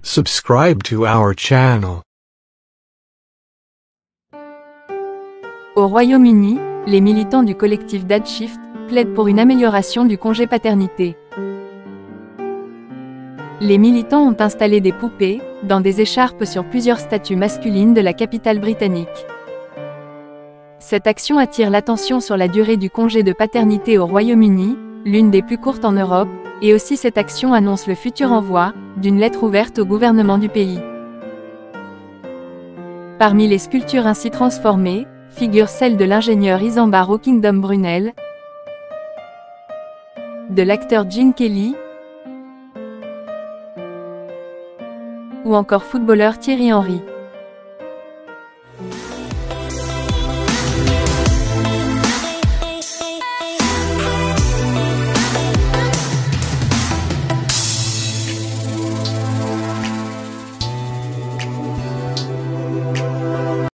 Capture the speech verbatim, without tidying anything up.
Subscribe to our channel. Au Royaume-Uni, les militants du collectif Dad Shift plaident pour une amélioration du congé paternité. Les militants ont installé des poupées, dans des écharpes sur plusieurs statues masculines de la capitale britannique. Cette action attire l'attention sur la durée du congé de paternité au Royaume-Uni, l'une des plus courtes en Europe, et aussi cette action annonce le futur envoi d'une lettre ouverte au gouvernement du pays. Parmi les sculptures ainsi transformées, figure celle de l'ingénieur Isambard Kingdom Brunel, de l'acteur Gene Kelly, ou encore footballeur Thierry Henry.